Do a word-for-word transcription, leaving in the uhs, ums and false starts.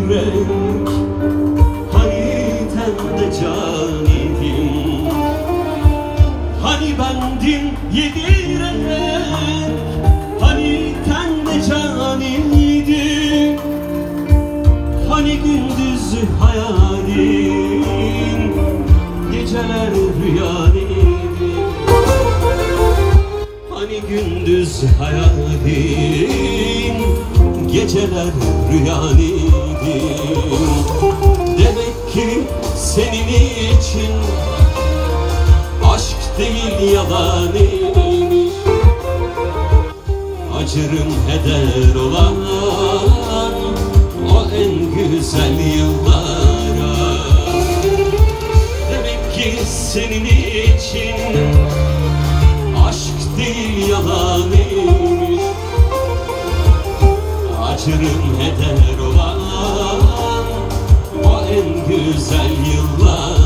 yürek, hani tende can idim, hani bendim yedirek, hani tende can idim, hani gündüz hayalin, geceler rüyan idim, hani gündüz hayalin, geceler rüyan idim. Demek ki senin için aşk değil yalan imiş. Acırım heder olan o en güzel yıllara. Demek ki senin için aşk değil yalan imiş. Acırım heder olan o en güzel yıllar.